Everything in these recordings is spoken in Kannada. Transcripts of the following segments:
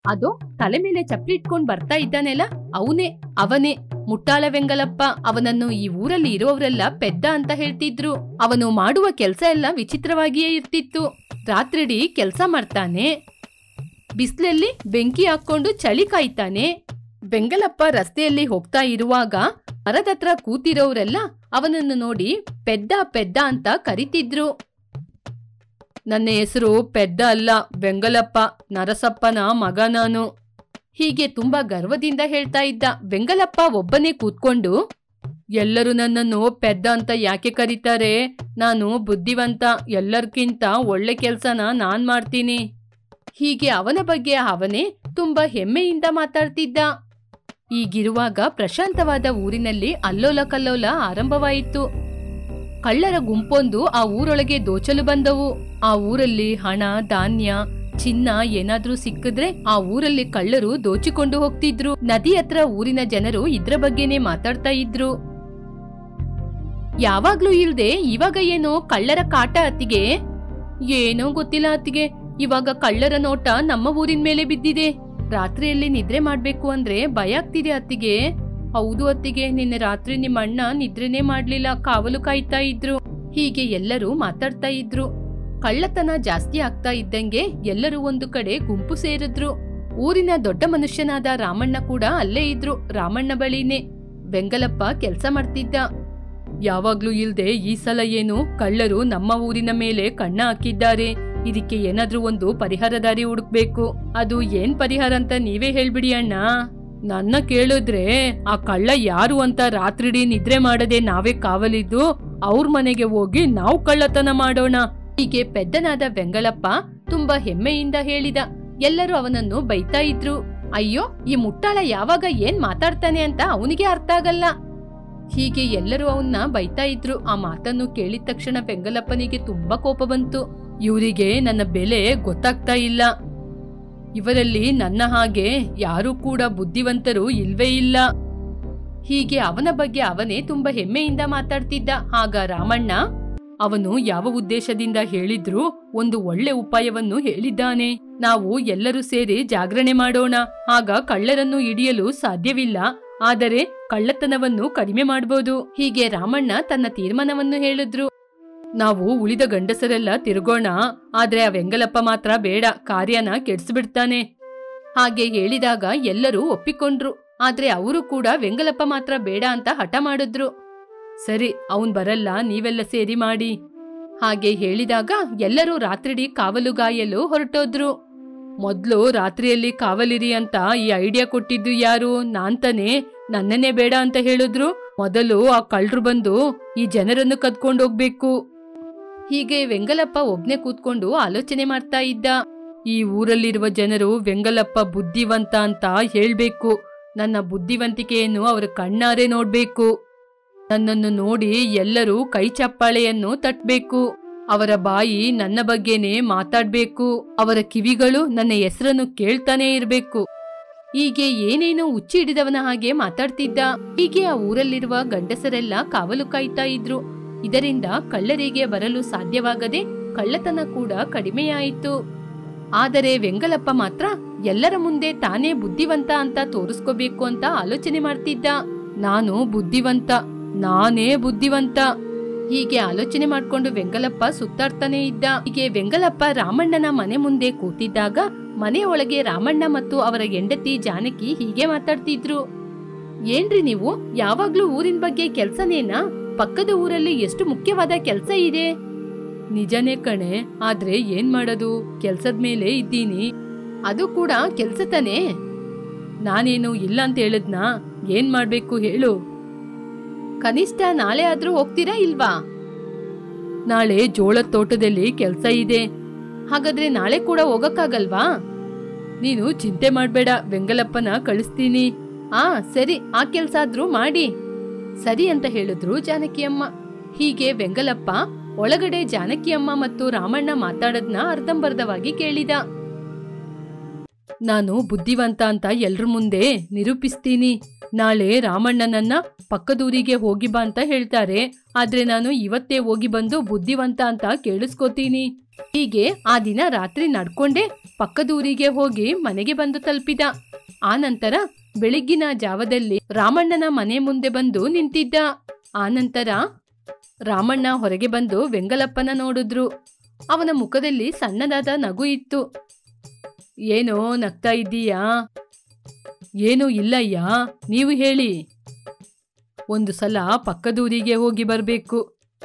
ಅದು ತಲೆ ಮೇಲೆ ಚಪ್ಪಲಿ ಇಟ್ಕೊಂಡ್ ಬರ್ತಾ ಇದ್ದಾನೆಲ್ಲ ಅವನೇ ಮುಟ್ಟಾಳ ವೆಂಗಲಪ್ಪ. ಅವನನ್ನು ಈ ಊರಲ್ಲಿ ಇರೋರೆಲ್ಲ ಪೆದ್ದ ಅಂತ ಹೇಳ್ತಿದ್ರು. ಅವನು ಮಾಡುವ ಕೆಲ್ಸ ಎಲ್ಲ ವಿಚಿತ್ರವಾಗಿಯೇ ಇರ್ತಿತ್ತು. ರಾತ್ರಿಡೀ ಕೆಲ್ಸ ಮಾಡ್ತಾನೆ, ಬಿಸ್ಲಲ್ಲಿ ಬೆಂಕಿ ಹಾಕೊಂಡು ಚಳಿ ಕಾಯ್ತಾನೆ. ವೆಂಗಲಪ್ಪ ರಸ್ತೆಯಲ್ಲಿ ಹೋಗ್ತಾ ಇರುವಾಗ ಮರದತ್ರ ಕೂತಿರೋರೆಲ್ಲ ಅವನನ್ನು ನೋಡಿ ಪೆದ್ದ ಪೆದ್ದ ಅಂತ ಕರಿತಿದ್ರು. ನನ್ನ ಹೆಸರು ಪೆದ್ದ ಅಲ್ಲ, ವೆಂಗಲಪ್ಪ, ನರಸಪ್ಪನ ಮಗ ನಾನು. ಹೀಗೆ ತುಂಬಾ ಗರ್ವದಿಂದ ಹೇಳ್ತಾ ಇದ್ದ. ವೆಂಗಲಪ್ಪ ಒಬ್ಬನೇ ಕೂತ್ಕೊಂಡು, ಎಲ್ಲರೂ ನನ್ನನ್ನು ಪೆದ್ದ ಅಂತ ಯಾಕೆ ಕರೀತಾರೆ? ನಾನು ಬುದ್ಧಿವಂತ, ಎಲ್ಲರ್ಕಿಂತ ಒಳ್ಳೆ ಕೆಲ್ಸನ ನಾನ್ ಮಾಡ್ತೀನಿ. ಹೀಗೆ ಅವನ ಬಗ್ಗೆ ಅವನೇ ತುಂಬಾ ಹೆಮ್ಮೆಯಿಂದ ಮಾತಾಡ್ತಿದ್ದ. ಈಗಿರುವಾಗ ಪ್ರಶಾಂತವಾದ ಊರಿನಲ್ಲಿ ಅಲ್ಲೋಲ ಕಲ್ಲೋಲ ಆರಂಭವಾಯಿತು. ಕಳ್ಳರ ಗುಂಪೊಂದು ಆ ಊರೊಳಗೆ ದೋಚಲು ಬಂದವು. ಆ ಊರಲ್ಲಿ ಹಣ, ಧಾನ್ಯ, ಚಿನ್ನ ಏನಾದ್ರೂ ಸಿಕ್ಕಿದ್ರೆ ಆ ಊರಲ್ಲಿ ಕಳ್ಳರು ದೋಚಿಕೊಂಡು ಹೋಗ್ತಿದ್ರು. ನದಿ ಹತ್ರ ಊರಿನ ಜನರು ಇದ್ರ ಬಗ್ಗೆನೇ ಮಾತಾಡ್ತಾ ಇದ್ರು. ಯಾವಾಗ್ಲೂ ಇಲ್ದೆ ಇವಾಗ ಏನೋ ಕಳ್ಳರ ಕಾಟ ಅತ್ತಿಗೆ. ಏನೋ ಗೊತ್ತಿಲ್ಲ ಅತ್ತಿಗೆ, ಇವಾಗ ಕಳ್ಳರ ನೋಟ ನಮ್ಮ ಊರಿನ ಮೇಲೆ ಬಿದ್ದಿದೆ. ರಾತ್ರಿಯಲ್ಲಿ ನಿದ್ರೆ ಮಾಡ್ಬೇಕು ಅಂದ್ರೆ ಭಯ ಆಗ್ತಿದೆ ಅತ್ತಿಗೆ. ಹೌದು ಅತ್ತಿಗೆ, ನಿನ್ನೆ ರಾತ್ರಿ ನಿಮ್ಮ ಅಣ್ಣ ನಿದ್ರೆನೇ ಮಾಡ್ಲಿಲ್ಲ, ಕಾವಲು ಕಾಯ್ತಾ ಇದ್ರು. ಹೀಗೆ ಎಲ್ಲರೂ ಮಾತಾಡ್ತಾ ಇದ್ರು. ಕಳ್ಳತನ ಜಾಸ್ತಿ ಆಗ್ತಾ ಇದ್ದಂಗೆ ಎಲ್ಲರೂ ಒಂದು ಕಡೆ ಗುಂಪು ಸೇರಿದ್ರು. ಊರಿನ ದೊಡ್ಡ ಮನುಷ್ಯನಾದ ರಾಮಣ್ಣ ಕೂಡ ಅಲ್ಲೇ ಇದ್ರು. ರಾಮಣ್ಣ ಬಳಿನೇ ವೆಂಗಲಪ್ಪ ಕೆಲ್ಸ ಮಾಡ್ತಿದ್ದ. ಯಾವಾಗ್ಲೂ ಇಲ್ದೆ ಈ ಸಲ ಏನು ಕಳ್ಳರು ನಮ್ಮ ಊರಿನ ಮೇಲೆ ಕಣ್ಣ ಹಾಕಿದ್ದಾರೆ. ಇದಕ್ಕೆ ಏನಾದ್ರೂ ಒಂದು ಪರಿಹಾರ ದಾರಿ ಹುಡುಕ್ಬೇಕು. ಅದು ಏನ್ ಪರಿಹಾರ ಅಂತ ನೀವೇ ಹೇಳ್ಬಿಡಿ ಅಣ್ಣ. ನನ್ನ ಕೇಳಿದ್ರೆ ಆ ಕಳ್ಳ ಯಾರು ಅಂತ ರಾತ್ರಿಡೀ ನಿದ್ರೆ ಮಾಡದೆ ನಾವೇ ಕಾವಲಿದ್ದು ಅವ್ರ ಮನೆಗೆ ಹೋಗಿ ನಾವು ಕಳ್ಳತನ ಮಾಡೋಣ. ಹೀಗೆ ಪೆದ್ದನಾದ ವೆಂಗಳಪ್ಪ ತುಂಬಾ ಹೆಮ್ಮೆಯಿಂದ ಹೇಳಿದ. ಎಲ್ಲರೂ ಅವನನ್ನು ಬೈತಾ ಇದ್ರು. ಅಯ್ಯೋ, ಈ ಮುಟ್ಟಾಳ ಯಾವಾಗ ಏನ್ ಮಾತಾಡ್ತಾನೆ ಅಂತ ಅವನಿಗೆ ಅರ್ಥ ಆಗಲ್ಲ. ಹೀಗೆ ಎಲ್ಲರೂ ಅವನ್ನ ಬೈತಾ ಇದ್ರು. ಆ ಮಾತನ್ನು ಕೇಳಿದ ತಕ್ಷಣ ವೆಂಗಲಪ್ಪನಿಗೆ ತುಂಬಾ ಕೋಪ ಬಂತು. ಇವರಿಗೆ ನನ್ನ ಬೆಲೆ ಗೊತ್ತಾಗ್ತಾ ಇಲ್ಲ. ಇವರಲ್ಲಿ ನನ್ನ ಹಾಗೆ ಯಾರೂ ಕೂಡ ಬುದ್ಧಿವಂತರು ಇಲ್ವೇ ಇಲ್ಲ. ಹೀಗೆ ಅವನ ಬಗ್ಗೆ ಅವನೇ ತುಂಬಾ ಹೆಮ್ಮೆಯಿಂದ ಮಾತಾಡ್ತಿದ್ದ. ಆಗ ರಾಮಣ್ಣ, ಅವನು ಯಾವ ಉದ್ದೇಶದಿಂದ ಹೇಳಿದ್ರು ಒಂದು ಒಳ್ಳೆ ಉಪಾಯವನ್ನು ಹೇಳಿದ್ದಾನೆ. ನಾವು ಎಲ್ಲರೂ ಸೇರಿ ಜಾಗರಣೆ ಮಾಡೋಣ. ಆಗ ಕಳ್ಳರನ್ನು ಹಿಡಿಯಲು ಸಾಧ್ಯವಿಲ್ಲ, ಆದರೆ ಕಳ್ಳತನವನ್ನು ಕಡಿಮೆ ಮಾಡಬಹುದು. ಹೀಗೆ ರಾಮಣ್ಣ ತನ್ನ ತೀರ್ಮಾನವನ್ನು ಹೇಳಿದ್ರು. ನಾವು ಉಳಿದ ಗಂಡಸರೆಲ್ಲ ತಿರುಗೋಣ, ಆದ್ರೆ ಆ ವೆಂಗಲಪ್ಪ ಮಾತ್ರ ಬೇಡ, ಕಾರ್ಯನ ಕೆಡಿಸ್ಬಿಡ್ತಾನೆ. ಹಾಗೆ ಹೇಳಿದಾಗ ಎಲ್ಲರೂ ಒಪ್ಪಿಕೊಂಡ್ರು. ಆದ್ರೆ ಅವರು ಕೂಡ ವೆಂಗಲಪ್ಪ ಮಾತ್ರ ಬೇಡ ಅಂತ ಹಠ ಮಾಡಿದ್ರು. ಸರಿ, ಅವನ್ ಬರಲ್ಲ, ನೀವೆಲ್ಲ ಸೇರಿ ಮಾಡಿ. ಹಾಗೆ ಹೇಳಿದಾಗ ಎಲ್ಲರೂ ರಾತ್ರಿಡೀ ಕಾವಲುಗಾಯಲು ಹೊರಟೋದ್ರು. ಮೊದ್ಲು ರಾತ್ರಿಯಲ್ಲಿ ಕಾವಲಿರಿ ಅಂತ ಈ ಐಡಿಯಾ ಕೊಟ್ಟಿದ್ದು ಯಾರು? ನಾನ್ ತಾನೇ. ನನ್ನನ್ನೇ ಬೇಡ ಅಂತ ಹೇಳಿದ್ರು. ಮೊದಲು ಆ ಕಳ್ಳರು ಬಂದು ಈ ಜನರನ್ನು ಕದ್ಕೊಂಡೋಗ್ಬೇಕು. ಹೀಗೆ ವೆಂಗಲಪ್ಪ ಒಬ್ನೇ ಕೂತ್ಕೊಂಡು ಆಲೋಚನೆ ಮಾಡ್ತಾ ಇದ್ದ. ಈ ಊರಲ್ಲಿರುವ ಜನರು ವೆಂಗಲಪ್ಪ ಬುದ್ಧಿವಂತ ಅಂತ ಹೇಳ್ಬೇಕು. ನನ್ನ ಬುದ್ಧಿವಂತಿಕೆಯನ್ನು ಅವರ ಕಣ್ಣಾರೆ ನೋಡ್ಬೇಕು. ನನ್ನನ್ನು ನೋಡಿ ಎಲ್ಲರೂ ಕೈ ಚಪ್ಪಾಳೆಯನ್ನು ತಟ್ಟಬೇಕು. ಅವರ ಬಾಯಿ ನನ್ನ ಬಗ್ಗೆನೇ ಮಾತಾಡ್ಬೇಕು. ಅವರ ಕಿವಿಗಳು ನನ್ನ ಹೆಸರನ್ನು ಕೇಳ್ತಾನೆ ಇರ್ಬೇಕು. ಹೀಗೆ ಏನೇನೋ ಹುಚ್ಚಿ ಹಿಡಿದವನ ಹಾಗೆ ಮಾತಾಡ್ತಿದ್ದ. ಹೀಗೆ ಆ ಊರಲ್ಲಿರುವ ಗಂಡಸರೆಲ್ಲ ಕಾವಲು ಕಾಯ್ತಾ ಇದ್ರು. ಇದರಿಂದ ಕಳ್ಳರಿಗೆ ಬರಲು ಸಾಧ್ಯವಾಗದೆ ಕಳ್ಳತನ ಕೂಡ ಕಡಿಮೆಯಾಯಿತು. ಆದರೆ ವೆಂಗಲಪ್ಪ ಮಾತ್ರ ಎಲ್ಲರ ಮುಂದೆ ತಾನೇ ಬುದ್ಧಿವಂತ ಅಂತ ತೋರಿಸ್ಕೋಬೇಕು ಅಂತ ಆಲೋಚನೆ ಮಾಡ್ತಿದ್ದ. ನಾನು ಬುದ್ಧಿವಂತ, ನಾನೇ ಬುದ್ಧಿವಂತ. ಹೀಗೆ ಆಲೋಚನೆ ಮಾಡ್ಕೊಂಡು ವೆಂಗಲಪ್ಪ ಸುತ್ತಾಡ್ತಾನೆ ಇದ್ದ. ಹೀಗೆ ವೆಂಗಲಪ್ಪ ರಾಮಣ್ಣನ ಮನೆ ಮುಂದೆ ಕೂತಿದ್ದಾಗ ಮನೆಯೊಳಗೆ ರಾಮಣ್ಣ ಮತ್ತು ಅವರ ಹೆಂಡತಿ ಜಾನಕಿ ಹೀಗೆ ಮಾತಾಡ್ತಿದ್ರು. ಏನ್ರಿ ನೀವು ಯಾವಾಗ್ಲೂ ಊರಿನ ಬಗ್ಗೆ ಕೆಲ್ಸನೇನಾ? ಪಕ್ಕದ ಊರಲ್ಲಿ ಎಷ್ಟು ಮುಖ್ಯವಾದ ಕೆಲ್ಸ ಇದೆ. ನಿಜನೇ ಕಣೆ, ಆದ್ರೆ ಏನ್ ಮಾಡೋದು, ಕೆಲ್ಸದ ಮೇಲೆ ಇದ್ದೀನಿ. ಅದು ಕೂಡ ಕೆಲ್ಸ ತಾನೇ. ನಾನೇನು ಇಲ್ಲ ಅಂತ ಹೇಳದ್ನಾ? ಏನ್ ಮಾಡ್ಬೇಕು ಹೇಳು. ಕನಿಷ್ಠ ನಾಳೆ ಆದ್ರೂ ಹೋಗ್ತೀರಾ ಇಲ್ವಾ? ನಾಳೆ ಜೋಳದ ತೋಟದಲ್ಲಿ ಕೆಲ್ಸ ಇದೆ. ಹಾಗಾದ್ರೆ ನಾಳೆ ಕೂಡ ಹೋಗಕ್ಕಾಗಲ್ವಾ? ನೀನು ಚಿಂತೆ ಮಾಡ್ಬೇಡ, ವೆಂಗಲಪ್ಪನ ಕಳಿಸ್ತೀನಿ. ಸರಿ, ಆ ಕೆಲ್ಸ ಆದ್ರೂ ಮಾಡಿ. ಸರಿ ಅಂತ ಹೇಳಿದ್ರು ಜಾನಕಿಯಮ್ಮ. ಹೀಗೆ ವೆಂಗಲಪ್ಪ ಒಳಗಡೆ ಜಾನಕಿಯಮ್ಮ ಮತ್ತು ರಾಮಣ್ಣ ಮಾತಾಡದ್ನ ಅರ್ಧಂಬರ್ಧವಾಗಿ ಕೇಳಿದ. ನಾನು ಬುದ್ಧಿವಂತ ಅಂತ ಎಲ್ರ ಮುಂದೆ ನಿರೂಪಿಸ್ತೀನಿ. ನಾಳೆ ರಾಮಣ್ಣನನ್ನ ಪಕ್ಕದೂರಿಗೆ ಹೋಗಿ ಬಾ ಅಂತ ಹೇಳ್ತಾರೆ. ಆದ್ರೆ ನಾನು ಇವತ್ತೇ ಹೋಗಿ ಬಂದು ಬುದ್ಧಿವಂತ ಅಂತ ಕೇಳಿಸ್ಕೊತೀನಿ. ಹೀಗೆ ಆ ದಿನ ರಾತ್ರಿ ನಡ್ಕೊಂಡೆ ಪಕ್ಕದೂರಿಗೆ ಹೋಗಿ ಮನೆಗೆ ಬಂದು ತಲುಪಿದ. ಆನಂತರ ಬೆಳಿಗ್ಗಿನ ಜಾವದಲ್ಲಿ ರಾಮಣ್ಣನ ಮನೆ ಮುಂದೆ ಬಂದು ನಿಂತಿದ್ದ. ಆನಂತರ ರಾಮಣ್ಣ ಹೊರಗೆ ಬಂದು ವೆಂಗಲಪ್ಪನ ನೋಡಿದ್ರು. ಅವನ ಮುಖದಲ್ಲಿ ಸಣ್ಣದಾದ ನಗು ಇತ್ತು. ಏನೋ ನಗ್ತಾ ಇದ್ದೀಯಾ? ಏನೂ ಇಲ್ಲಯ್ಯ, ನೀವು ಹೇಳಿ. ಒಂದು ಸಲ ಪಕ್ಕದೂರಿಗೆ ಹೋಗಿ ಬರಬೇಕು.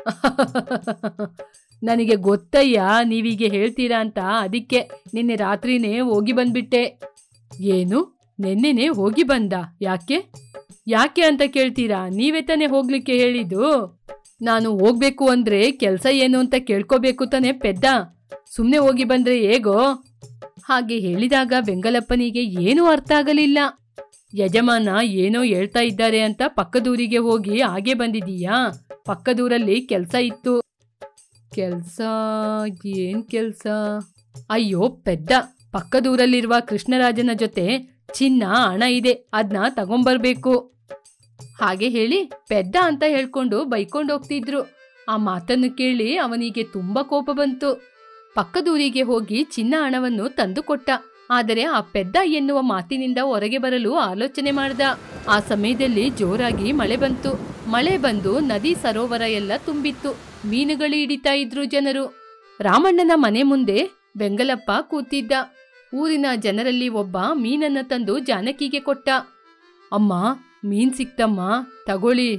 ನನಗೆ ಗೊತ್ತಯ್ಯ ನೀವೀಗೆ ಹೇಳ್ತೀರಾ ಅಂತ, ಅದಕ್ಕೆ ನಿನ್ನೆ ರಾತ್ರಿನೇ ಹೋಗಿ ಬಂದ್ಬಿಟ್ಟೆ. ಏನು, ನೆನ್ನೆನೆ ಹೋಗಿ ಬಂದ? ಯಾಕೆ ಯಾಕೆ ಅಂತ ಕೇಳ್ತೀರಾ? ನೀವೇ ತಾನೇ ಹೋಗ್ಲಿಕ್ಕೆ ಹೇಳಿದ್ದು. ನಾನು ಹೋಗ್ಬೇಕು ಅಂದ್ರೆ ಕೆಲಸ ಏನು ಅಂತ ಕೇಳ್ಕೋಬೇಕು ತಾನೆ ಪೆದ್ದ. ಸುಮ್ಮನೆ ಹೋಗಿ ಬಂದ್ರೆ ಹೇಗೋ? ಹಾಗೆ ಹೇಳಿದಾಗ ವೆಂಗಲಪ್ಪನಿಗೆ ಏನೂ ಅರ್ಥ ಆಗಲಿಲ್ಲ. ಯಜಮಾನ ಏನೋ ಹೇಳ್ತಾ ಇದ್ದಾರೆ ಅಂತ ಪಕ್ಕದೂರಿಗೆ ಹೋಗಿ ಹಾಗೆ ಬಂದಿದೀಯಾ? ಪಕ್ಕದೂರಲ್ಲಿ ಕೆಲಸ ಇತ್ತು. ಕೆಲ್ಸ? ಏನ್ ಕೆಲ್ಸ? ಅಯ್ಯೋ ಪೆದ್ದ, ಪಕ್ಕದೂರಲ್ಲಿರುವ ಕೃಷ್ಣರಾಜನ ಜೊತೆ ಚಿನ್ನ ಹಣ ಇದೆ, ಅದನ್ನ ತಗೊಂಬರ್ಬೇಕು. ಹಾಗೆ ಹೇಳಿ ಪೆದ್ದ ಅಂತ ಹೇಳ್ಕೊಂಡು ಬೈಕೊಂಡು ಹೋಗ್ತಿದ್ರು. ಆ ಮಾತನ್ನು ಕೇಳಿ ಅವನಿಗೆ ತುಂಬಾ ಕೋಪ ಬಂತು. ಪಕ್ಕದೂರಿಗೆ ಹೋಗಿ ಚಿನ್ನ ಹಣವನ್ನು ತಂದು ಕೊಟ್ಟ. ಆದರೆ ಆ ಪೆದ್ದ ಎನ್ನುವ ಮಾತಿನಿಂದ ಹೊರಗೆ ಬರಲು ಆಲೋಚನೆ ಮಾಡ್ದ. ಆ ಸಮಯದಲ್ಲಿ ಜೋರಾಗಿ ಮಳೆ ಬಂತು. ಮಳೆ ಬಂದು ನದಿ ಸರೋವರ ಎಲ್ಲ ತುಂಬಿತ್ತು. ಮೀನುಗಳು ಹಿಡಿತಾ ಇದ್ರು ಜನರು. ರಾಮಣ್ಣನ ಮನೆ ಮುಂದೆ ವೆಂಗಲಪ್ಪ ಕೂತಿದ್ದ. ಊರಿನ ಜನರಲ್ಲಿ ಒಬ್ಬ ಮೀನನ್ನ ತಂದು ಜಾನಕಿಗೆ ಕೊಟ್ಟ. ಅಮ್ಮ, ಮೀನ್ ಸಿಕ್ತಮ್ಮ, ತಗೊಳ್ಳಿ.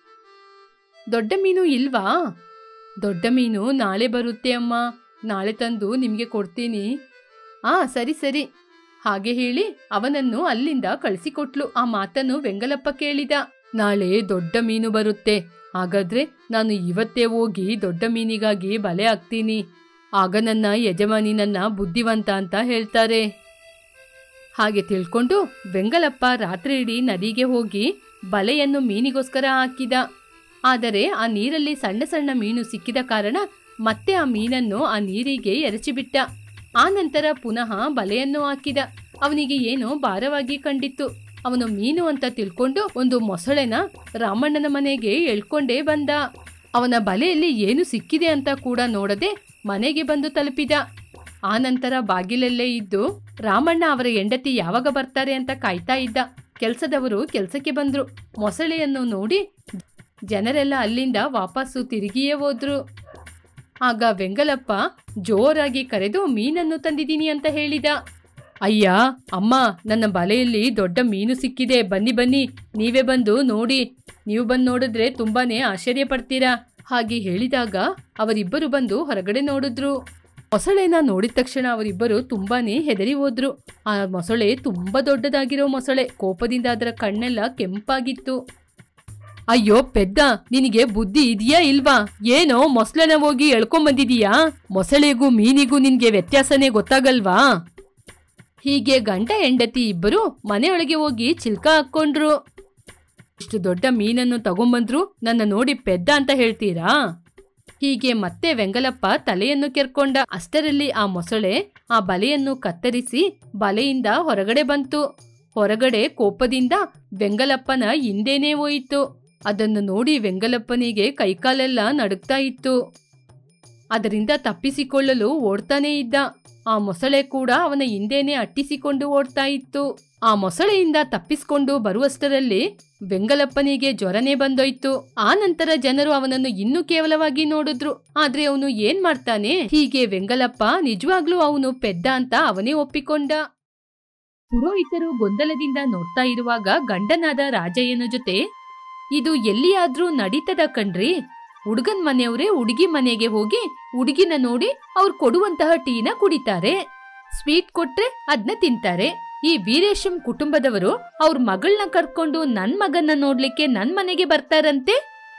ದೊಡ್ಡ ಮೀನು ಇಲ್ವಾ? ದೊಡ್ಡ ಮೀನು ನಾಳೆ ಬರುತ್ತೆ ಅಮ್ಮ, ನಾಳೆ ತಂದು ನಿಮ್ಗೆ ಕೊಡ್ತೀನಿ. ಸರಿ ಸರಿ. ಹಾಗೆ ಹೇಳಿ ಅವನನ್ನು ಅಲ್ಲಿಂದ ಕಳಿಸಿಕೊಟ್ಲು. ಆ ಮಾತನ್ನು ವೆಂಗಲಪ್ಪ ಕೇಳಿದ. ನಾಳೆ ದೊಡ್ಡ ಮೀನು ಬರುತ್ತೆ, ಹಾಗಾದ್ರೆ ನಾನು ಇವತ್ತೇ ಹೋಗಿ ದೊಡ್ಡ ಮೀನಿಗಾಗಿ ಬಲೆ ಹಾಕ್ತೀನಿ. ಆಗ ನನ್ನ ಯಜಮಾನಿ ನನ್ನ ಬುದ್ಧಿವಂತ ಅಂತ ಹೇಳ್ತಾರೆ. ಹಾಗೆ ತಿಳ್ಕೊಂಡು ವೆಂಗಲಪ್ಪ ರಾತ್ರಿ ಇಡೀ ನದಿಗೆ ಹೋಗಿ ಬಲೆಯನ್ನು ಮೀನಿಗೋಸ್ಕರ ಹಾಕಿದ. ಆದರೆ ಆ ನೀರಲ್ಲಿ ಸಣ್ಣ ಸಣ್ಣ ಮೀನು ಸಿಕ್ಕಿದ ಕಾರಣ ಮತ್ತೆ ಆ ಮೀನನ್ನು ಆ ನೀರಿಗೆ ಎರಚಿಬಿಟ್ಟ. ಆನಂತರ ಪುನಃ ಬಲೆಯನ್ನು ಹಾಕಿದ. ಅವನಿಗೆ ಏನೋ ಭಾರವಾಗಿ ಕಂಡಿತ್ತು. ಅವನು ಮೀನು ಅಂತ ತಿಳ್ಕೊಂಡು ಒಂದು ಮೊಸಳೆನ ರಾಮಣ್ಣನ ಮನೆಗೆ ಎಳ್ಕೊಂಡೇ ಬಂದ. ಅವನ ಬಲೆಯಲ್ಲಿ ಏನು ಸಿಕ್ಕಿದೆ ಅಂತ ಕೂಡ ನೋಡದೆ ಮನೆಗೆ ಬಂದು ತಲುಪಿದ. ಆನಂತರ ಬಾಗಿಲಲ್ಲೇ ಇದ್ದು ರಾಮಣ್ಣ ಅವರ ಹೆಂಡತಿ ಯಾವಾಗ ಬರ್ತಾರೆ ಅಂತ ಕಾಯ್ತಾ ಇದ್ದ. ಕೆಲಸದವರು ಕೆಲಸಕ್ಕೆ ಬಂದ್ರು. ಮೊಸಳೆಯನ್ನು ನೋಡಿ ಜನರೆಲ್ಲ ಅಲ್ಲಿಂದ ವಾಪಸ್ಸು ತಿರುಗಿಯೇ ಹೋದ್ರು. ಆಗ ವೆಂಗಲಪ್ಪ ಜೋರಾಗಿ ಕರೆದು ಮೀನನ್ನು ತಂದಿದ್ದೀನಿ ಅಂತ ಹೇಳಿದ. ಅಯ್ಯ ಅಮ್ಮ, ನನ್ನ ಬಲೆಯಲ್ಲಿ ದೊಡ್ಡ ಮೀನು ಸಿಕ್ಕಿದೆ, ಬನ್ನಿ ಬನ್ನಿ, ನೀವೇ ಬಂದು ನೋಡಿ. ನೀವು ಬಂದು ನೋಡಿದ್ರೆ ತುಂಬಾನೇ ಆಶ್ಚರ್ಯ ಪಡ್ತೀರಾ. ಹಾಗೆ ಹೇಳಿದಾಗ ಅವರಿಬ್ಬರು ಬಂದು ಹೊರಗಡೆ ನೋಡಿದ್ರು. ಮೊಸಳೆನ ನೋಡಿದ ತಕ್ಷಣ ಅವರಿಬ್ಬರು ತುಂಬಾನೇ ಹೆದರಿ ಹೋದ್ರು. ಆ ಮೊಸಳೆ ತುಂಬಾ ದೊಡ್ಡದಾಗಿರೋ ಮೊಸಳೆ. ಕೋಪದಿಂದ ಅದರ ಕಣ್ಣೆಲ್ಲ ಕೆಂಪಾಗಿತ್ತು. ಅಯ್ಯೋ ಪೆದ್ದ, ನಿನಗೆ ಬುದ್ಧಿ ಇದೆಯಾ ಇಲ್ವಾ? ಏನೋ ಮೊಸಳೆನ ಹೋಗಿ ಎಳ್ಕೊಂಬಂದಿದೀಯಾ? ಮೊಸಳೆಗೂ ಮೀನಿಗೂ ನಿನ್ಗೆ ವ್ಯತ್ಯಾಸನೇ ಗೊತ್ತಾಗಲ್ವಾ? ಹೀಗೆ ಗಂಡ ಹೆಂಡತಿ ಇಬ್ಬರು ಮನೆಯೊಳಗೆ ಹೋಗಿ ಚಿಲ್ಕ ಹಾಕ್ಕೊಂಡ್ರು. ಇಷ್ಟು ದೊಡ್ಡ ಮೀನನ್ನು ತಗೊಂಬಂದ್ರು, ನನ್ನ ನೋಡಿ ಪೆದ್ದ ಅಂತ ಹೇಳ್ತೀರಾ? ಹೀಗೆ ಮತ್ತೆ ವೆಂಗಲಪ್ಪ ತಲೆಯನ್ನು ಕೆರ್ಕೊಂಡ. ಅಷ್ಟರಲ್ಲಿ ಆ ಮೊಸಳೆ ಆ ಬಲೆಯನ್ನು ಕತ್ತರಿಸಿ ಬಲೆಯಿಂದ ಹೊರಗಡೆ ಬಂತು. ಹೊರಗಡೆ ಕೋಪದಿಂದ ವೆಂಗಲಪ್ಪನ ಹಿಂದೆನೇ ಹೋಯಿತು. ಅದನ್ನು ನೋಡಿ ವೆಂಗಲಪ್ಪನಿಗೆ ಕೈಕಾಲೆಲ್ಲ ನಡುಗ್ತಾ ಇತ್ತು. ಅದರಿಂದ ತಪ್ಪಿಸಿಕೊಳ್ಳಲು ಓಡ್ತಾನೇ ಇದ್ದ. ಆ ಮೊಸಳೆ ಕೂಡ ಅವನ ಹಿಂದೆನೇ ಅಟ್ಟಿಸಿಕೊಂಡು ಓಡ್ತಾ ಇತ್ತು. ಆ ಮೊಸಳೆಯಿಂದ ತಪ್ಪಿಸಿಕೊಂಡು ಬರುವಷ್ಟರಲ್ಲಿ ವೆಂಗಲಪ್ಪನಿಗೆ ಜ್ವರನೇ ಬಂದೋಯ್ತು. ಆ ನಂತರ ಜನರು ಅವನನ್ನು ಇನ್ನೂ ಕೇವಲವಾಗಿ ನೋಡಿದ್ರು. ಆದ್ರೆ ಅವನು ಏನ್ ಮಾಡ್ತಾನೆ? ಹೀಗೆ ವೆಂಗಲಪ್ಪ ನಿಜವಾಗ್ಲೂ ಅವನು ಪೆದ್ದ ಅಂತ ಅವನೇ ಒಪ್ಪಿಕೊಂಡ. ಪುರೋಹಿತರು ಗೊಂದಲದಿಂದ ನೋಡ್ತಾ ಇರುವಾಗ ಗಂಡನಾದ ರಾಜಯ್ಯನ ಜೊತೆ, ಇದು ಎಲ್ಲಿಯಾದ್ರೂ ನಡೀತದ ಕಣ್ರಿ. ಹುಡುಗನ್ ಮನೆಯವರೇ ಹುಡುಗಿ ಮನೆಗೆ ಹೋಗಿ ಹುಡುಗಿನ ನೋಡಿ ಅವ್ರು ಕೊಡುವಂತಹ ಟೀನ ಕುಡಿತಾರೆ. ಸ್ವೀಟ್ ಕೊಟ್ರೆ ಅದನ್ನ ತಿಂತಾರೆ. ಈ ವೀರೇಶಂ ಕುಟುಂಬದವರು ಅವ್ರ ಮಗಳನ್ನ ಕರ್ಕೊಂಡು ನನ್ ಮಗನ್ನ ನೋಡ್ಲಿಕ್ಕೆ ನನ್ ಮನೆಗೆ ಬರ್ತಾರಂತೆ.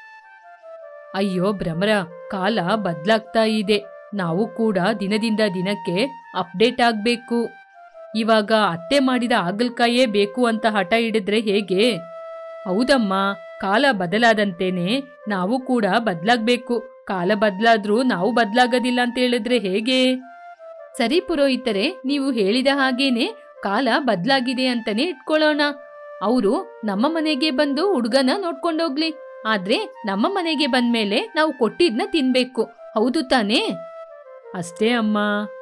ಅಯ್ಯೋ ಭ್ರಮರ, ಕಾಲ ಬದ್ಲಾಗ್ತಾ ಇದೆ. ನಾವು ಕೂಡ ದಿನದಿಂದ ದಿನಕ್ಕೆ ಅಪ್ಡೇಟ್ ಆಗ್ಬೇಕು. ಇವಾಗ ಅತ್ತೆ ಮಾಡಿದ ಹಾಗಲಕಾಯೇ ಬೇಕು ಅಂತ ಹಠ ಹಿಡಿದ್ರೆ ಹೇಗೆ? ಹೌದಮ್ಮ, ಕಾಲ ಬದಲಾದಂತೇನೆ ನಾವು ಕೂಡ ಬದ್ಲಾಗ್ಬೇಕು. ಕಾಲ ಬದಲಾದ್ರೂ ನಾವು ಬದಲಾಗೋದಿಲ್ಲ ಅಂತ ಹೇಳಿದ್ರೆ ಹೇಗೆ? ಸರಿ ಪುರೋಹಿತರೆ, ನೀವು ಹೇಳಿದ ಹಾಗೇನೆ ಕಾಲ ಬದಲಾಗಿದೆ ಅಂತಾನೆ ಇಟ್ಕೊಳ್ಳೋಣ. ಅವರು ನಮ್ಮ ಮನೆಗೆ ಬಂದು ಹುಡುಗನ ನೋಡ್ಕೊಂಡೋಗ್ಲಿ. ಆದ್ರೆ ನಮ್ಮ ಮನೆಗೆ ಬಂದ್ಮೇಲೆ ನಾವು ಕೊಟ್ಟಿದ್ನ ತಿನ್ಬೇಕು, ಹೌದು ತಾನೇ? ಅಷ್ಟೇ ಅಮ್ಮ.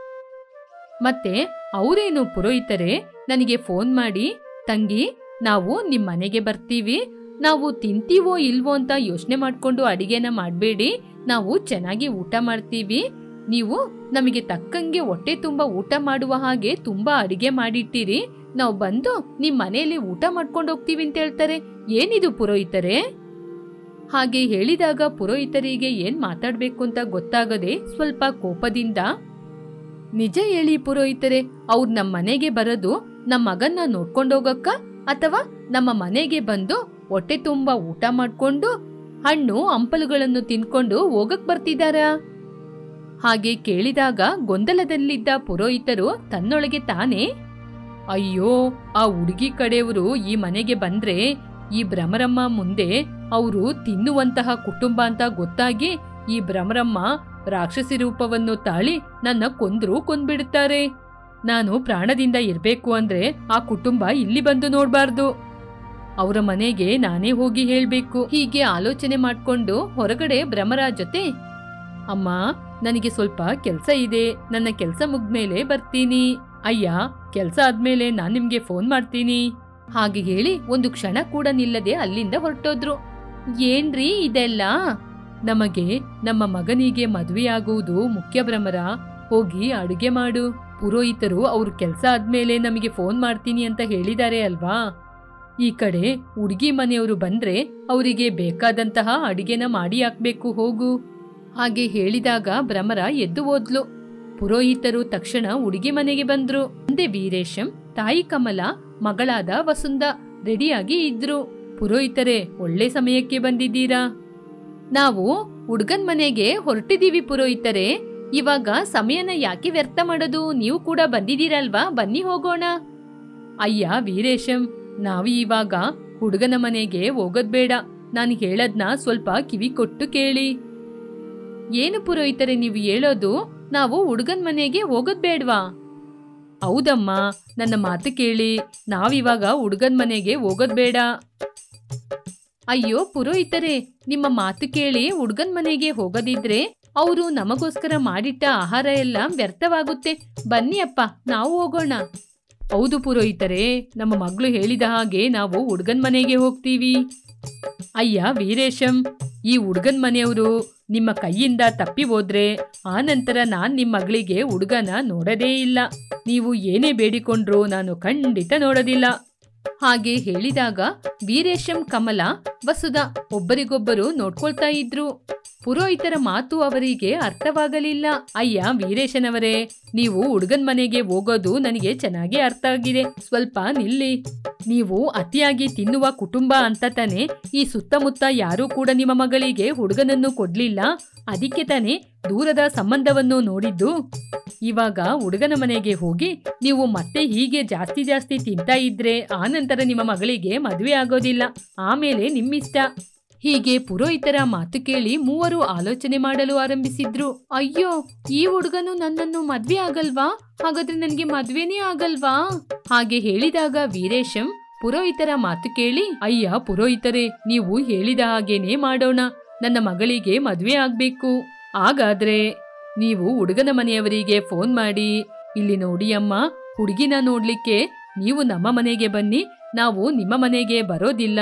ಮತ್ತೆ ಅವರೇನು ಪುರೋಹಿತರೆ ನನಗೆ ಫೋನ್ ಮಾಡಿ, ತಂಗಿ ನಾವು ನಿಮ್ ಮನೆಗೆ ಬರ್ತೀವಿ, ನಾವು ತಿಂತೀವೋ ಇಲ್ವೋ ಅಂತ ಯೋಚನೆ ಮಾಡ್ಕೊಂಡು ಅಡಿಗೆನ ಮಾಡಬೇಡಿ, ನಾವು ಚೆನ್ನಾಗಿ ಊಟ ಮಾಡ್ತೀವಿ, ನೀವು ನಮಗೆ ತಕ್ಕಂಗೆ ಹೊಟ್ಟೆ ತುಂಬಾ ಊಟ ಮಾಡುವ ಹಾಗೆ ತುಂಬಾ ಅಡಿಗೆ ಮಾಡಿಟ್ಟಿರಿ, ನಾವು ಬಂದು ನಿಮ್ ಮನೆಯಲ್ಲಿ ಊಟ ಮಾಡ್ಕೊಂಡು ಹೋಗ್ತೀವಿ ಅಂತ ಹೇಳ್ತಾರೆ. ಏನಿದು ಪುರೋಹಿತರೆ? ಹಾಗೆ ಹೇಳಿದಾಗ ಪುರೋಹಿತರಿಗೆ ಏನ್ ಮಾತಾಡ್ಬೇಕು ಅಂತ ಗೊತ್ತಾಗದೆ ಸ್ವಲ್ಪ ಕೋಪದಿಂದ, ನಿಜ ಹೇಳಿ ಪುರೋಹಿತರೆ, ಅವ್ರು ನಮ್ಮ ಮನೆಗೆ ಬರೋದು ನಮ್ಮ ಮಗನ್ನ ನೋಡ್ಕೊಂಡೋಗಕ್ಕ ಅಥವಾ ನಮ್ಮ ಮನೆಗೆ ಬಂದು ಹೊಟ್ಟೆ ತುಂಬಾ ಊಟ ಮಾಡ್ಕೊಂಡು ಹಣ್ಣು ಹಂಪಲುಗಳನ್ನು ತಿನ್ಕೊಂಡು ಹೋಗಕ್ ಬರ್ತಿದಾರಾ? ಹಾಗೆ ಕೇಳಿದಾಗ ಗೊಂದಲದಲ್ಲಿದ್ದ ಪುರೋಹಿತರು ತನ್ನೊಳಗೆ ತಾನೇ, ಅಯ್ಯೋ ಆ ಹುಡುಗಿ ಕಡೆಯವರು ಈ ಮನೆಗೆ ಬಂದ್ರೆ ಈ ಭ್ರಮರಮ್ಮ ಮುಂದೆ ಅವರು ತಿನ್ನುವಂತಹ ಕುಟುಂಬ ಅಂತ ಗೊತ್ತಾಗಿ ಈ ಭ್ರಮರಮ್ಮ ರಾಕ್ಷಸಿ ರೂಪವನ್ನು ತಾಳಿ ನನ್ನ ಕೊಂದ್ಬಿಡುತ್ತಾರೆ. ನಾನು ಪ್ರಾಣದಿಂದ ಇರ್ಬೇಕು ಅಂದ್ರೆ ಆ ಕುಟುಂಬ ಇಲ್ಲಿ ಬಂದು ನೋಡ್ಬಾರ್ದು, ಅವರ ಮನೆಗೆ ನಾನೇ ಹೋಗಿ ಹೇಳ್ಬೇಕು. ಹೀಗೆ ಆಲೋಚನೆ ಮಾಡ್ಕೊಂಡು ಹೊರಗಡೆ ಭ್ರಮರ ಜೊತೆ, ಅಮ್ಮ ನನಗೆ ಸ್ವಲ್ಪ ಕೆಲ್ಸ ಇದೆ, ನನ್ನ ಕೆಲ್ಸ ಮುಗ್ದ್ಮೇಲೆ ಬರ್ತೀನಿ. ಅಯ್ಯ ಕೆಲ್ಸ ಆದ್ಮೇಲೆ ನಾನ್ ನಿಮ್ಗೆ ಫೋನ್ ಮಾಡ್ತೀನಿ. ಹಾಗೆ ಹೇಳಿ ಒಂದು ಕ್ಷಣ ಕೂಡ ನಿಲ್ಲದೆ ಅಲ್ಲಿಂದ ಹೊರಟೋದ್ರು. ಏನ್ರೀ ಇದೆಲ್ಲ? ನಮಗೆ ನಮ್ಮ ಮಗನಿಗೆ ಮದುವೆಯಾಗುವುದು ಮುಖ್ಯ ಭ್ರಮರ, ಹೋಗಿ ಅಡುಗೆ ಮಾಡು. ಪುರೋಹಿತರು ಅವ್ರ ಕೆಲ್ಸ ಆದ್ಮೇಲೆ ನಮಗೆ ಫೋನ್ ಮಾಡ್ತೀನಿ ಅಂತ ಹೇಳಿದ್ದಾರೆ ಅಲ್ವಾ. ಈ ಕಡೆ ಹುಡುಗಿ ಮನೆಯವರು ಬಂದ್ರೆ ಅವರಿಗೆ ಬೇಕಾದಂತಹ ಅಡಿಗೆನ ಮಾಡಿ ಹಾಕ್ಬೇಕು, ಹೋಗು. ಹಾಗೆ ಹೇಳಿದಾಗ ಭ್ರಮರ ಎದ್ದು ಹೋದ್ಲು. ಪುರೋಹಿತರು ತಕ್ಷಣ ಹುಡುಗಿ ಮನೆಗೆ ಬಂದ್ರು. ತಂದೆ ವೀರೇಶಂ, ತಾಯಿ ಕಮಲ, ಮಗಳಾದ ವಸುಂಧ ರೆಡಿಯಾಗಿ ಇದ್ರು. ಪುರೋಹಿತರೆ ಒಳ್ಳೆ ಸಮಯಕ್ಕೆ ಬಂದಿದ್ದೀರಾ. ನಾವು ಹುಡುಗನ್ ಮನೆಗೆ ಹೊರಟಿದೀವಿ ಪುರೋಹಿತರೆ, ಇವಾಗ ಸಮಯನ ಯಾಕೆ ವ್ಯರ್ಥ ಮಾಡೋದು, ನೀವು ಕೂಡ ಬಂದಿದ್ದೀರಲ್ವಾ, ಬನ್ನಿ ಹೋಗೋಣ. ಅಯ್ಯ ವೀರೇಶಂ, ನಾವು ಇವಾಗ ಹುಡುಗನ ಮನೆಗೆ ಹೋಗೋದ್ ಬೇಡ, ನಾನು ಹೇಳದ್ನ ಸ್ವಲ್ಪ ಕಿವಿ ಕೊಟ್ಟು ಕೇಳಿ. ಏನು ಪುರೋಹಿತರೆ ನೀವು ಹೇಳೋದು, ನಾವು ಹುಡುಗನ್ ಮನೆಗೆ ಹೋಗೋದ್ ಬೇಡ್ವಾ? ಹೌದಮ್ಮ, ನನ್ನ ಮಾತು ಕೇಳಿ, ನಾವಿವಾಗ ಹುಡುಗನ್ ಮನೆಗೆ ಹೋಗೋದ್ ಬೇಡ. ಅಯ್ಯೋ ಪುರೋಹಿತರೆ, ನಿಮ್ಮ ಮಾತು ಕೇಳಿ ಹುಡುಗನ್ ಮನೆಗೆ ಹೋಗೋದಿದ್ರೆ ಅವರು ನಮಗೋಸ್ಕರ ಮಾಡಿಟ್ಟ ಆಹಾರ ಎಲ್ಲ ವ್ಯರ್ಥವಾಗುತ್ತೆ. ಬನ್ನಿ ಅಪ್ಪ, ನಾವು ಹೋಗೋಣ. ಹೌದು ಪುರೋಹಿತರೆ, ನಮ್ಮ ಮಗಳು ಹೇಳಿದ ಹಾಗೆ ನಾವು ಹುಡುಗನ್ ಮನೆಗೆ ಹೋಗ್ತೀವಿ. ಅಯ್ಯ ವೀರೇಶಂ, ಈ ಹುಡುಗನ್ ಮನೆಯವರು ನಿಮ್ಮ ಕೈಯಿಂದ ತಪ್ಪಿ ಹೋದ್ರೆ ಆ ನಂತರ ನಾನ್ ನಿಮ್ಮ ಮಗಳಿಗೆ ಹುಡುಗನ ನೋಡೋದೇ ಇಲ್ಲ. ನೀವು ಏನೇ ಬೇಡಿಕೊಂಡ್ರು ನಾನು ಖಂಡಿತ ನೋಡೋದಿಲ್ಲ. ಹಾಗೆ ಹೇಳಿದಾಗ ವೀರೇಶಂ, ಕಮಲ, ವಸುಧ ಒಬ್ಬರಿಗೊಬ್ಬರು ನೋಡ್ಕೊಳ್ತಾ ಇದ್ರು. ಪುರೋಹಿತರ ಮಾತು ಅವರಿಗೆ ಅರ್ಥವಾಗಲಿಲ್ಲ. ಅಯ್ಯ ವೀರೇಶನವರೇ, ನೀವು ಹುಡುಗನ್ ಮನೆಗೆ ಹೋಗೋದು ನನಗೆ ಚೆನ್ನಾಗಿ ಅರ್ಥ ಆಗಿದೆ, ಸ್ವಲ್ಪ ನಿಲ್ಲಿ. ನೀವು ಅತಿಯಾಗಿ ತಿನ್ನುವ ಕುಟುಂಬ ಅಂತ ತಾನೆ ಈ ಸುತ್ತಮುತ್ತ ಯಾರೂ ಕೂಡ ನಿಮ್ಮ ಮಗಳಿಗೆ ಹುಡುಗನನ್ನು ಕೊಡ್ಲಿಲ್ಲ, ಅದಕ್ಕೆ ತಾನೆ ದೂರದ ಸಂಬಂಧವನ್ನು ನೋಡಿದ್ದು. ಇವಾಗ ಹುಡುಗನ ಮನೆಗೆ ಹೋಗಿ ನೀವು ಮತ್ತೆ ಹೀಗೆ ಜಾಸ್ತಿ ತಿಂತಾ ಇದ್ರೆ ಆನಂತರ ನಿಮ್ಮ ಮಗಳಿಗೆ ಮದುವೆ ಆಗೋದಿಲ್ಲ, ಆಮೇಲೆ ನಿಮ್ಮಿಷ್ಟ. ಹೀಗೆ ಪುರೋಹಿತರ ಮಾತು ಕೇಳಿ ಮೂವರು ಆಲೋಚನೆ ಮಾಡಲು ಆರಂಭಿಸಿದ್ರು. ಅಯ್ಯೋ, ಈ ಹುಡುಗನು ನನ್ನನ್ನು ಮದ್ವೆ ಆಗಲ್ವಾ? ಹಾಗಾದ್ರೆ ನನ್ಗೆ ಮದ್ವೆನೇ ಆಗಲ್ವಾ? ಹಾಗೆ ಹೇಳಿದಾಗ ವೀರೇಶಂ ಪುರೋಹಿತರ ಮಾತು ಕೇಳಿ, ಅಯ್ಯ ಪುರೋಹಿತರೆ, ನೀವು ಹೇಳಿದ ಹಾಗೇನೆ ಮಾಡೋಣ, ನನ್ನ ಮಗಳಿಗೆ ಮದ್ವೆ ಆಗ್ಬೇಕು. ಹಾಗಾದ್ರೆ ನೀವು ಹುಡುಗನ ಮನೆಯವರಿಗೆ ಫೋನ್ ಮಾಡಿ, ಇಲ್ಲಿ ನೋಡಿ ಅಮ್ಮ, ಹುಡುಗಿನ ನೋಡ್ಲಿಕ್ಕೆ ನೀವು ನಮ್ಮ ಮನೆಗೆ ಬನ್ನಿ, ನಾವು ನಿಮ್ಮ ಮನೆಗೆ ಬರೋದಿಲ್ಲ.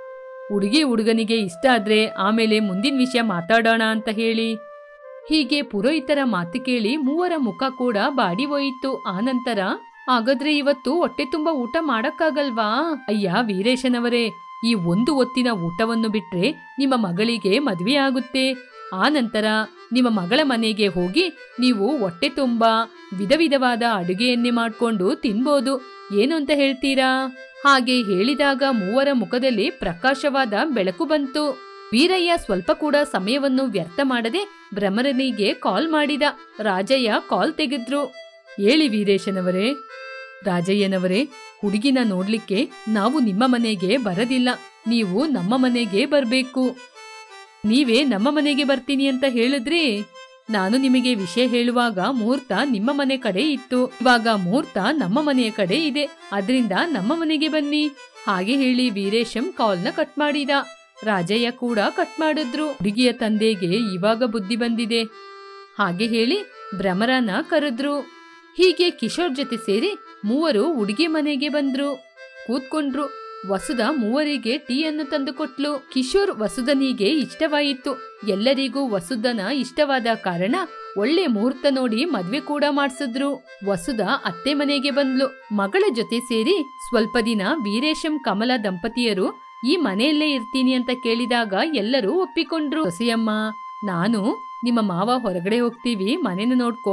ಹುಡುಗನಿಗೆ ಇಷ್ಟ ಆದ್ರೆ ಆಮೇಲೆ ಮುಂದಿನ ವಿಷಯ ಮಾತಾಡೋಣ ಅಂತ ಹೇಳಿ. ಹೀಗೆ ಪುರೋಹಿತರ ಮಾತು ಕೇಳಿ ಮೂವರ ಮುಖ ಕೂಡ ಬಾಡಿ ಹೋಯಿತು. ಆನಂತರ, ಹಾಗಾದ್ರೆ ಇವತ್ತು ಹೊಟ್ಟೆ ತುಂಬಾ ಊಟ ಮಾಡಕ್ಕಾಗಲ್ವಾ? ಅಯ್ಯ ವೀರೇಶನವರೇ, ಈ ಒಂದು ಹೊತ್ತಿನ ಊಟವನ್ನು ಬಿಟ್ರೆ ನಿಮ್ಮ ಮಗಳಿಗೆ ಮದುವೆ ಆಗುತ್ತೆ. ಆನಂತರ ನಿಮ್ಮ ಮಗಳ ಮನೆಗೆ ಹೋಗಿ ನೀವು ಹೊಟ್ಟೆ ತುಂಬಾ ವಿಧವಾದ ಅಡುಗೆಯನ್ನೇ ಮಾಡ್ಕೊಂಡು ತಿನ್ಬೋದು, ಏನು ಅಂತ ಹೇಳ್ತೀರಾ? ಹಾಗೆ ಹೇಳಿದಾಗ ಮೂವರ ಮುಖದಲ್ಲಿ ಪ್ರಕಾಶವಾದ ಬೆಳಕು ಬಂತು. ವೀರಯ್ಯ ಸ್ವಲ್ಪ ಕೂಡ ಸಮಯವನ್ನು ವ್ಯರ್ಥ ಮಾಡದೆ ಭ್ರಮರನಿಗೆ ಕಾಲ್ ಮಾಡಿದ. ರಾಜಯ್ಯ ಕಾಲ್ ತೆಗೆದ್ರು. ಹೇಳಿ ವೀರೇಶನವರೇ. ರಾಜಯ್ಯನವರೇ, ಹುಡುಗಿನ ನೋಡ್ಲಿಕ್ಕೆ ನಾವು ನಿಮ್ಮ ಮನೆಗೆ ಬರದಿಲ್ಲ, ನೀವು ನಮ್ಮ ಮನೆಗೆ ಬರ್ಬೇಕು. ನೀವೇ ನಮ್ಮ ಮನೆಗೆ ಬರ್ತೀನಿ ಅಂತ ಹೇಳಿದ್ರಿ. ನಾನು ನಿಮಗೆ ವಿಷಯ ಹೇಳುವಾಗ ಮುಹೂರ್ತ ನಿಮ್ಮ ಮನೆ ಕಡೆ ಇತ್ತು, ಇವಾಗ ಮುಹೂರ್ತ ನಮ್ಮ ಮನೆಯ ಕಡೆ ಇದೆ, ಅದರಿಂದ ನಮ್ಮ ಮನೆಗೆ ಬನ್ನಿ. ಹಾಗೆ ಹೇಳಿ ವೀರೇಶಂ ಕಾಲ್ನ ಕಟ್ ಮಾಡಿದ. ರಾಜಯ್ಯ ಕೂಡ ಕಟ್ ಮಾಡಿದ್ರು. ಹುಡುಗಿಯ ತಂದೆಗೆ ಇವಾಗ ಬುದ್ಧಿ ಬಂದಿದೆ. ಹಾಗೆ ಹೇಳಿ ಭ್ರಮರನ ಕರೆದ್ರು. ಹೀಗೆ ಕಿಶೋರ್ ಜೊತೆ ಸೇರಿ ಮೂವರು ಹುಡುಗಿ ಮನೆಗೆ ಬಂದ್ರು. ಕೂತ್ಕೊಂಡ್ರು. ವಸುಧಾ ಮೂವರಿಗೆ ಟೀಯನ್ನು ತಂದುಕೊಟ್ಲು. ಕಿಶೋರ್ ವಸುಧನಿಗೆ ಇಷ್ಟವಾಯಿತು. ಎಲ್ಲರಿಗೂ ವಸುಧನ ಇಷ್ಟವಾದ ಕಾರಣ ಒಳ್ಳೆ ಮುಹೂರ್ತ ನೋಡಿ ಮದ್ವೆ ಕೂಡ ಮಾಡ್ಸಿದ್ರು. ವಸುಧಾ ಅತ್ತೆ ಮನೆಗೆ ಬಂದ್ಲು. ಮಗಳ ಜೊತೆ ಸೇರಿ ಸ್ವಲ್ಪ ದಿನ ವೀರೇಶಂ ಕಮಲ ದಂಪತಿಯರು ಈ ಮನೆಯಲ್ಲೇ ಇರ್ತೀನಿ ಅಂತ ಕೇಳಿದಾಗ ಎಲ್ಲರೂ ಒಪ್ಪಿಕೊಂಡ್ರು. ಸೊಸೆಯಮ್ಮ, ನಾನು ನಿಮ್ಮ ಮಾವ ಹೊರಗಡೆ ಹೋಗ್ತೀವಿ, ಮನೇನ ನೋಡ್ಕೋ.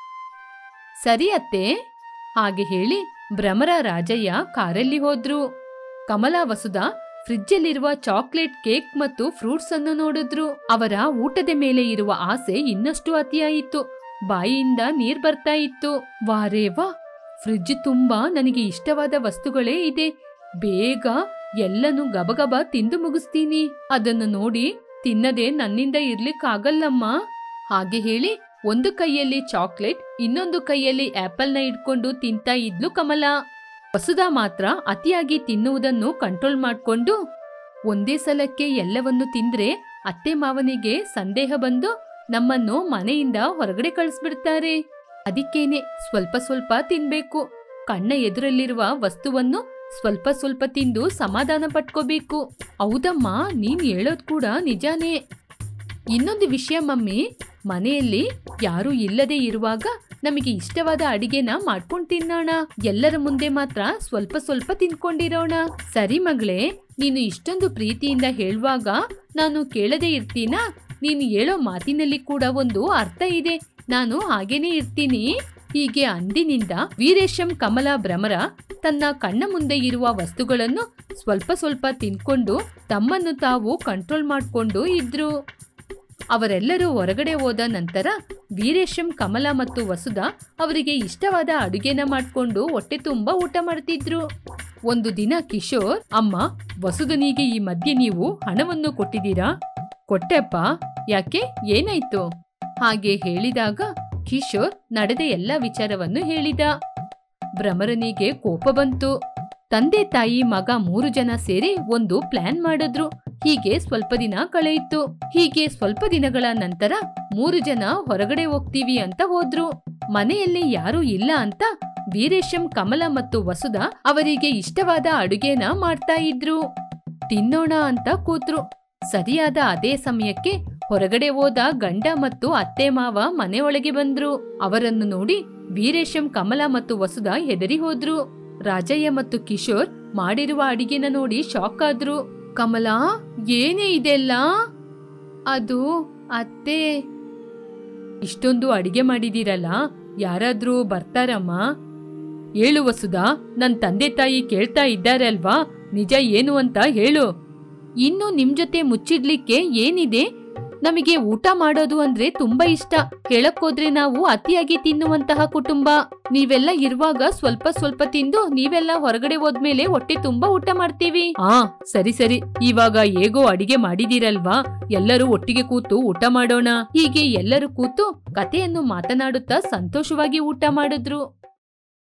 ಸರಿ ಅತ್ತೆ. ಹಾಗೆ ಹೇಳಿ ಭ್ರಮರ ರಾಜಯ್ಯ ಕಾರಲ್ಲಿ ಹೋದ್ರು. ಕಮಲ ವಸುಧಾ ಫ್ರಿಜ್ಜಲ್ಲಿರುವ ಚಾಕ್ಲೇಟ್, ಕೇಕ್ ಮತ್ತು ಫ್ರೂಟ್ಸ್ ಅನ್ನು ನೋಡಿದ್ರು. ಅವರ ಊಟದ ಮೇಲೆ ಇರುವ ಆಸೆ ಇನ್ನಷ್ಟು ಅತಿಯಾಯಿತು. ಬಾಯಿಯಿಂದ ನೀರ್ ಬರ್ತಾ ಇತ್ತು. ವಾರೇ ವಾ, ಫ್ರಿಡ್ಜ್ ತುಂಬಾ ನನಗೆ ಇಷ್ಟವಾದ ವಸ್ತುಗಳೇ ಇದೆ. ಬೇಗ ಎಲ್ಲನೂ ಗಬಗಬ ತಿಂದು ಮುಗಿಸ್ತೀನಿ. ಅದನ್ನು ನೋಡಿ ತಿನ್ನದೆ ನನ್ನಿಂದ ಇರ್ಲಿಕ್ಕಾಗಲ್ಲಮ್ಮ. ಹಾಗೆ ಹೇಳಿ ಒಂದು ಕೈಯಲ್ಲಿ ಚಾಕ್ಲೇಟ್, ಇನ್ನೊಂದು ಕೈಯಲ್ಲಿ ಆಪಲ್ನ ಇಟ್ಕೊಂಡು ತಿಂತಾ ಇದ್ಲು ಕಮಲ. ವಸುಧಾ ಮಾತ್ರ ಅತಿಯಾಗಿ ತಿನ್ನುವುದನ್ನು ಕಂಟ್ರೋಲ್ ಮಾಡ್ಕೊಂಡು, ಒಂದೇ ಸಲಕ್ಕೆ ಎಲ್ಲವನ್ನು ತಿಂದ್ರೆ ಅತ್ತೆ ಮಾವನಿಗೆ ಸಂದೇಹ ಬಂದು ನಮ್ಮನ್ನು ಮನೆಯಿಂದ ಹೊರಗಡೆ ಕಳಿಸ್ಬಿಡ್ತಾರೆ. ಅದಕ್ಕೇನೆ ಸ್ವಲ್ಪ ಸ್ವಲ್ಪ ತಿನ್ಬೇಕು. ಕಣ್ಣ ಎದುರಲ್ಲಿರುವ ವಸ್ತುವನ್ನು ಸ್ವಲ್ಪ ಸ್ವಲ್ಪ ತಿಂದು ಸಮಾಧಾನ ಪಟ್ಕೋಬೇಕು. ಹೌದಮ್ಮ, ನೀನ್ ಹೇಳೋದ್ ಕೂಡ ನಿಜಾನೇ. ಇನ್ನೊಂದು ವಿಷಯ ಮಮ್ಮಿ, ಮನೆಯಲ್ಲಿ ಯಾರೂ ಇಲ್ಲದೆ ಇರುವಾಗ ನಮಗೆ ಇಷ್ಟವಾದ ಅಡಿಗೆನ ಮಾಡ್ಕೊಂಡು ತಿನ್ನೋಣ. ಎಲ್ಲರ ಮುಂದೆ ಮಾತ್ರ ಸ್ವಲ್ಪ ಸ್ವಲ್ಪ ತಿನ್ಕೊಂಡಿರೋಣ. ಸರಿ ಮಗಳೇ, ನೀನು ಇಷ್ಟೊಂದು ಪ್ರೀತಿಯಿಂದ ಹೇಳುವಾಗ ನಾನು ಕೇಳದೇ ಇರ್ತೀನಾ? ನೀನು ಹೇಳೋ ಮಾತಿನಲ್ಲಿ ಕೂಡ ಒಂದು ಅರ್ಥ ಇದೆ. ನಾನು ಹಾಗೇನೆ ಇರ್ತೀನಿ. ಹೀಗೆ ಅಂದಿನಿಂದ ವೀರೇಶಂ ಕಮಲ ಭ್ರಮರ ತನ್ನ ಕಣ್ಣ ಮುಂದೆ ಇರುವ ವಸ್ತುಗಳನ್ನು ಸ್ವಲ್ಪ ಸ್ವಲ್ಪ ತಿನ್ಕೊಂಡು ತಮ್ಮನ್ನು ತಾವು ಕಂಟ್ರೋಲ್ ಮಾಡ್ಕೊಂಡು ಇದ್ರು. ಅವರೆಲ್ಲರೂ ಹೊರಗಡೆ ಹೋದ ನಂತರ ವೀರೇಶಂ ಕಮಲ ಮತ್ತು ವಸುಧಾ ಅವರಿಗೆ ಇಷ್ಟವಾದ ಅಡುಗೆನ ಮಾಡ್ಕೊಂಡು ಹೊಟ್ಟೆ ತುಂಬಾ ಊಟ ಮಾಡ್ತಿದ್ರು. ಒಂದು ದಿನ ಕಿಶೋರ್, ಅಮ್ಮ, ವಸುಧನಿಗೆ ಈ ಮಧ್ಯೆ ನೀವು ಹಣವನ್ನು ಕೊಟ್ಟಿದ್ದೀರಾ? ಕೊಟ್ಟೆಪ್ಪ. ಯಾಕೆ, ಏನಾಯ್ತು? ಹಾಗೆ ಹೇಳಿದಾಗ ಕಿಶೋರ್ ನಡೆದ ಎಲ್ಲ ವಿಚಾರವನ್ನು ಹೇಳಿದ. ಭ್ರಮರನಿಗೆ ಕೋಪ ಬಂತು. ತಂದೆ ತಾಯಿ ಮಗ 3 ಜನ ಸೇರಿ ಒಂದು ಪ್ಲಾನ್ ಮಾಡಿದ್ರು. ಹೀಗೆ ಸ್ವಲ್ಪ ದಿನ ಕಳೆಯಿತು. ಹೀಗೆ ಸ್ವಲ್ಪ ದಿನಗಳ ನಂತರ 3 ಜನ ಹೊರಗಡೆ ಹೋಗ್ತೀವಿ ಅಂತ ಹೋದ್ರು. ಮನೆಯಲ್ಲಿ ಯಾರೂ ಇಲ್ಲ ಅಂತ ವೀರೇಶಂ ಕಮಲ ಮತ್ತು ವಸುಧಾ ಅವರಿಗೆ ಇಷ್ಟವಾದ ಅಡುಗೆನ ಮಾಡ್ತಾ ಇದ್ರು. ತಿನ್ನೋಣ ಅಂತ ಕೂತ್ರು. ಸರಿಯಾದ ಅದೇ ಸಮಯಕ್ಕೆ ಹೊರಗಡೆ ಹೋದ ಗಂಡ ಮತ್ತು ಅತ್ತೆ ಮಾವ ಮನೆಯೊಳಗೆ ಬಂದ್ರು. ಅವರನ್ನು ನೋಡಿ ವೀರೇಶಂ ಕಮಲ ಮತ್ತು ವಸುಧಾ ಹೆದರಿ ಹೋದ್ರು. ರಾಜಯ್ಯ ಮತ್ತು ಕಿಶೋರ್ ಮಾಡಿರುವ ಅಡಿಗೆನ ನೋಡಿ ಶಾಕ್ ಆದ್ರು. ಕಮಲಾ, ಏನೇ ಇದೆಲ್ಲ? ಅದು ಅತ್ತೆ, ಇಷ್ಟೊಂದು ಅಡಿಗೆ ಮಾಡಿದೀರಲ್ಲ, ಯಾರಾದ್ರೂ ಬರ್ತಾರಮ್ಮ? ಹೇಳು ವಸುಧಾ, ನನ್ ತಂದೆ ತಾಯಿ ಕೇಳ್ತಾ ಇದ್ದಾರೆ ಅಲ್ವಾ, ನಿಜ ಏನು ಅಂತ ಹೇಳು. ಇನ್ನು ನಿಮ್ ಜೊತೆ ಮುಚ್ಚಿಡ್ಲಿಕ್ಕೆ ಏನಿದೆ? ನಮಗೆ ಊಟ ಮಾಡೋದು ಅಂದ್ರೆ ತುಂಬಾ ಇಷ್ಟ. ಹೇಳಕ್ಕೋದ್ರೆ ನಾವು ಅತಿಯಾಗಿ ತಿನ್ನುವಂತಹ ಕುಟುಂಬ. ನೀವೆಲ್ಲ ಇರುವಾಗ ಸ್ವಲ್ಪ ಸ್ವಲ್ಪ ತಿಂದು ನೀವೆಲ್ಲ ಹೊರಗಡೆ ಹೋದ್ಮೇಲೆ ಹೊಟ್ಟೆ ತುಂಬಾ ಊಟ ಮಾಡ್ತೀವಿ. ಸರಿ ಸರಿ, ಇವಾಗ ಹೇಗೋ ಅಡಿಗೆ ಮಾಡಿದೀರಲ್ವಾ, ಎಲ್ಲರೂ ಒಟ್ಟಿಗೆ ಕೂತು ಊಟ ಮಾಡೋಣ. ಹೀಗೆ ಎಲ್ಲರೂ ಕೂತು ಕಥೆಯನ್ನು ಮಾತನಾಡುತ್ತಾ ಸಂತೋಷವಾಗಿ ಊಟ ಮಾಡಿದ್ರು.